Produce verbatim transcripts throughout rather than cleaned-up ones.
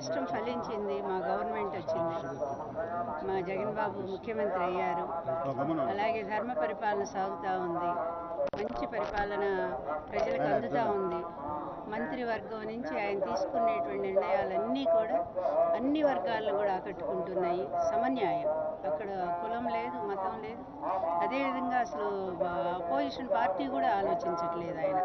రాష్ట్రం ఫలించింది, మా గవర్నమెంట్ వచ్చింది, మా జగన్ బాబు ముఖ్యమంత్రి అయ్యారు. అలాగే ధర్మ పరిపాలన సాగుతూ ఉంది, మంచి పరిపాలన ప్రజలకు అందుతూ ఉంది. మంత్రివర్గం నుంచి ఆయన తీసుకునేటువంటి నిర్ణయాలన్నీ కూడా అన్ని వర్గాలను కూడా ఆకట్టుకుంటున్నాయి. సమన్యాయం, అక్కడ కులం లేదు, మతం లేదు. అదేవిధంగా అసలు అపోజిషన్ పార్టీ కూడా ఆలోచించట్లేదు ఆయన.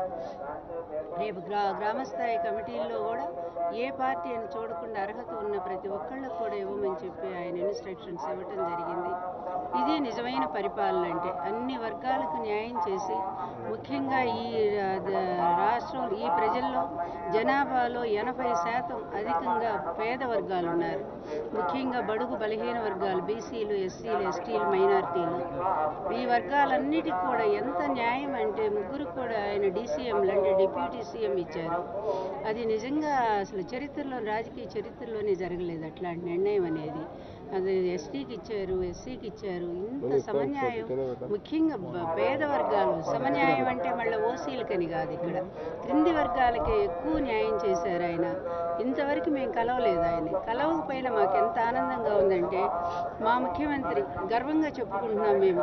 రేపు గ్రా గ్రామస్థాయి కమిటీల్లో కూడా ఏ పార్టీ అని చూడకుండా అర్హత ఉన్న ప్రతి ఒక్కళ్ళకు కూడా ఇవ్వమని చెప్పి ఆయన ఇన్స్ట్రక్షన్స్ ఇవ్వటం జరిగింది. ఇది నిజమైన పరిపాలన అంటే అన్ని వర్గాలకు న్యాయం చేసి, ముఖ్యంగా ఈ రాష్ట్రం ఈ ప్రజల్లో జనాభాలో ఎనభై శాతం అధికంగా పేద వర్గాలు ఉన్నారు. ముఖ్యంగా బడుగు బలహీన వర్గాలు, బీసీలు, ఎస్సీలు, ఎస్టీలు, మైనారిటీలు, ఈ వర్గాలన్నిటికీ కూడా ఎంత న్యాయం అంటే ముగ్గురు కూడా ఆయన డీసీఎంలు అంటే డిప్యూటీ సీఎం ఇచ్చారు. అది నిజంగా అసలు చరిత్రలో, రాజకీయ చరిత్రలోనే జరగలేదు అట్లాంటి నిర్ణయం అనేది. అది ఎస్టీకి ఇచ్చారు, ఎస్సీకి ఇచ్చారు. ఇంత సమన్యాయం, ముఖ్యంగా పేద వర్గాలు. సమన్యాయం అంటే మళ్ళీ ఓసీలకని కాదు, ఇక్కడ క్రింది వర్గాలకే ఎక్కువ న్యాయం చేశారు ఆయన. ఇంతవరకు మేము కలవలేదు ఆయన. కలవకపోయినా మాకు ఎంత ఆనందంగా ఉందంటే, మా ముఖ్యమంత్రి గర్వంగా చెప్పుకుంటున్నాం మేము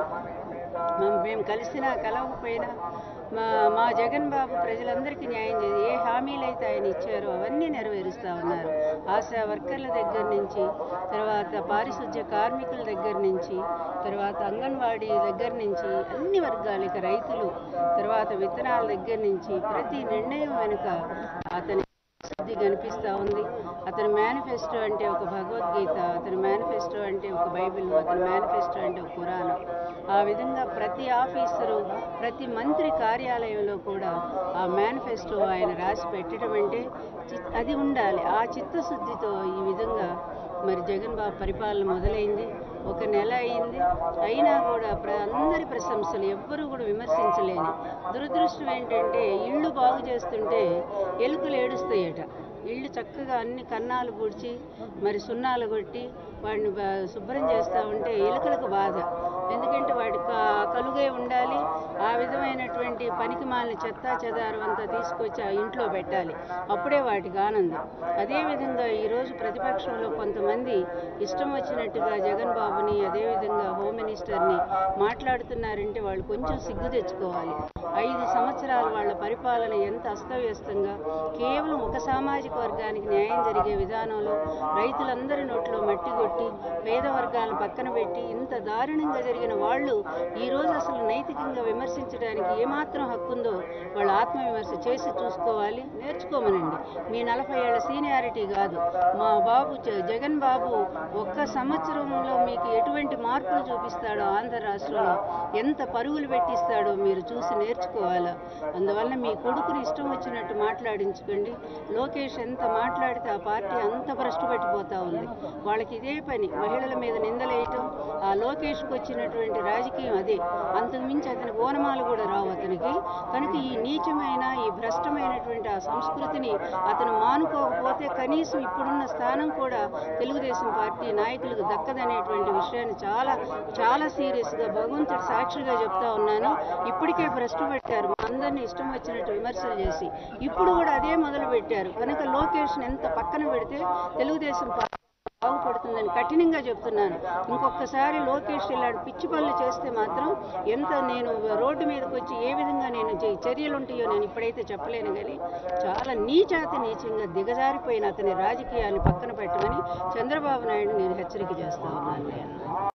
మేము కలిసినా కలవకపోయినా మా మా జగన్ బాబు ప్రజలందరికీ న్యాయం చేసి ఏ హామీలు అయితే ఆయన ఇచ్చారో అవన్నీ నెరవేరుస్తూ ఉన్నారు. ఆశా వర్కర్ల దగ్గర నుంచి, తర్వాత పారిశుధ్య కార్మికుల దగ్గర నుంచి, తర్వాత అంగన్వాడీ దగ్గర నుంచి అన్ని వర్గాలకి, రైతులు, తర్వాత విత్తనాల దగ్గర నుంచి ప్రతి నిర్ణయం వెనుక అతని సిద్ధి కనిపిస్తూ ఉంది. అతని మేనిఫెస్టో అంటే ఒక భగవద్గీత, అతని మేనిఫెస్టో అంటే ఒక బైబిల్, అతని మేనిఫెస్టో అంటే ఒక పురాణం. ఆ విధంగా ప్రతి ఆఫీసరు, ప్రతి మంత్రి కార్యాలయంలో కూడా ఆ మేనిఫెస్టో ఆయన రాసి పెట్టడం అంటే అది ఉండాలి. ఆ చిత్తశుద్ధితో ఈ విధంగా మరి జగన్ బాబు పరిపాలన మొదలైంది. ఒక నెల అయింది, అయినా కూడా ప్ర అందరి ప్రశంసలు, ఎవ్వరూ కూడా విమర్శించలేని. దురదృష్టం ఏంటంటే ఇళ్ళు బాగు చేస్తుంటే ఎలుకలు ఏడుస్తాయట. ఇళ్ళు చక్కగా అన్ని కన్నాలు పూడ్చి మరి సున్నాలు కొట్టి వాడిని శుభ్రం చేస్తూ ఉంటే ఎలుకలకు బాధ. ఎందుకంటే వాటి కలుగే ఉండాలి. ఆ విధమైనటువంటి పనికి మాలిన చెత్త చెదారం అంతా తీసుకొచ్చి ఆ ఇంట్లో పెట్టాలి, అప్పుడే వాటికి ఆనందం. అదేవిధంగా ఈరోజు ప్రతిపక్షంలో కొంతమంది ఇష్టం వచ్చినట్టుగా జగన్ బాబుని, అదేవిధంగా హోమ్ మినిస్టర్ని మాట్లాడుతున్నారంటే వాళ్ళు కొంచెం సిగ్గు తెచ్చుకోవాలి. ఐదు సంవత్సరాలు వాళ్ళ పరిపాలన ఎంత అస్తవ్యస్తంగా, కేవలం ఒక సామాజిక వర్గానికి న్యాయం జరిగే విధానంలో రైతులందరి నోట్లో మట్టి కొట్టి పేద వర్గాలను పక్కన పెట్టి ఇంత దారుణంగా జరిగిన వాళ్ళు ఈరోజు అసలు నైతికంగా విమర్శించడానికి ఏమాత్రం హక్కు ఉందో వాళ్ళు ఆత్మవిమర్శ చేసి చూసుకోవాలి, నేర్చుకోమనండి. మీ నలభై ఏళ్ల సీనియారిటీ కాదు. మా బాబు జగన్ బాబు ఒక్క సంవత్సరంలో మీకు ఎటువంటి మార్పులు చూపిస్తాడో, ఆంధ్ర రాష్ట్రంలో ఎంత పరుగులు పెట్టిస్తాడో మీరు చూసి నేర్చుకోవాలా. అందువల్ల మీ కొడుకుని ఇష్టం వచ్చినట్టు మాట్లాడించుకోండి. లోకేష్ ఎంత మాట్లాడితే ఆ పార్టీ అంత భ్రష్టు పట్టిపోతూ ఉంది. వాళ్ళకి ఇదే పని, మహిళల మీద నిందలేయటం. ఆ లోకేష్కి వచ్చినటువంటి రాజకీయం అదే. అంతకుమించి అతనికి ఓనమాలు కూడా రావు అతనికి. కనుక ఈ నీచమైన, ఈ భ్రష్టమైనటువంటి ఆ సంస్కృతిని అతను మానుకోకపోతే కనీసం ఇప్పుడున్న స్థానం కూడా తెలుగుదేశం పార్టీ నాయకులకు దక్కదనేటువంటి విషయాన్ని చాలా చాలా సీరియస్గా భగవంతుడి సాక్షిగా చెప్తా ఉన్నాను. ఇప్పటికే భ్రష్టు పెట్టారు, అందరినీ ఇష్టం వచ్చినట్టు విమర్శలు చేసి. ఇప్పుడు కూడా అదే మొదలు పెట్టారు. కనుక లోకేష్ని ఎంత పక్కన పెడితే తెలుగుదేశం పార్టీ బాగుపడుతుందని కఠినంగా చెప్తున్నాను. ఇంకొకసారి లోకేష్ ఇలాంటి పిచ్చి పనులు చేస్తే మాత్రం ఎంత నేను రోడ్డు మీదకి వచ్చి ఏ విధంగా నేను చర్యలు ఉంటాయో నేను ఇప్పుడైతే చెప్పలేను. కానీ చాలా నీచాతి నీచంగా దిగజారిపోయిన అతని రాజకీయాన్ని పక్కన పెట్టమని చంద్రబాబు నాయుడు నేను హెచ్చరిక చేస్తా ఉన్నాను. నేను